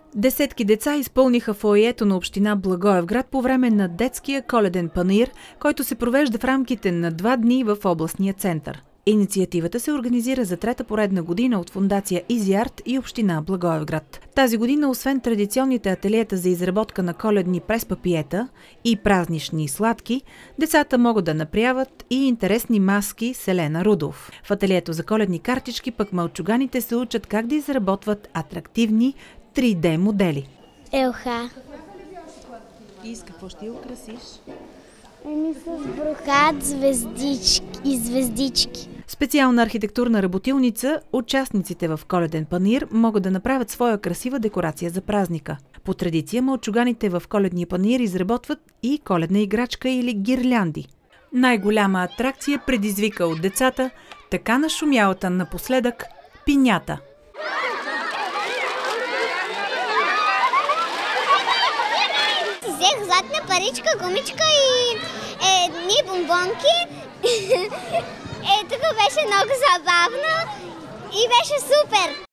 Десетки деца изпълниха фоайето на община Благоевград по време на детския коледен панаир, който се провежда в рамките на 2 дни в областния център. Инициативата се организира за трета поредна година от фондация EasyArt и община Благоевград. Тази година, освен традиционните ателиета за изработка на коледни прес-папиета и празнични сладки, децата могат да направят и интересни маски с Елена Рудов. В ателието за коледни картички пък мълчуганите се учат как да изработват атрактивни 3D модели. Елха. И с какво ще я украсиш? С брохат, звездички и звездички. Специална архитектурна работилница, участниците в коледен панаир могат да направят своя красива декорация за празника. По традиция мълчуганите в коледния панаир изработват и коледна играчка или гирлянди. Най-голяма атракция предизвика от децата така нашумялата напоследък пинята. Взех златна паричка, гумичка и едни бомбонки. Тук беше много забавно и беше супер.